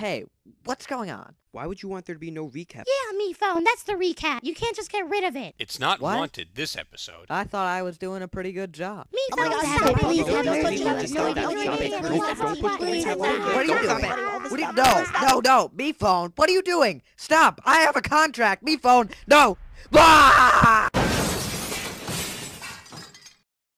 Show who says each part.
Speaker 1: Hey, what's going on?
Speaker 2: Why would you want there to be no recap?
Speaker 3: Yeah, MePhone, that's the recap. You can't just get rid of it.
Speaker 4: It's not
Speaker 1: What?
Speaker 4: wanted this episode.
Speaker 1: I thought I was doing a pretty good job.
Speaker 3: MePhone,
Speaker 2: Don't
Speaker 3: please
Speaker 2: put
Speaker 3: have
Speaker 2: the
Speaker 3: mercy on us.
Speaker 2: stop that. Stop it. Don't put the
Speaker 3: Please,
Speaker 1: What are you
Speaker 2: Don't
Speaker 1: doing?
Speaker 2: stop
Speaker 1: What are you, no, MePhone, what are you doing? Stop, I have a contract, MePhone, no! Ah!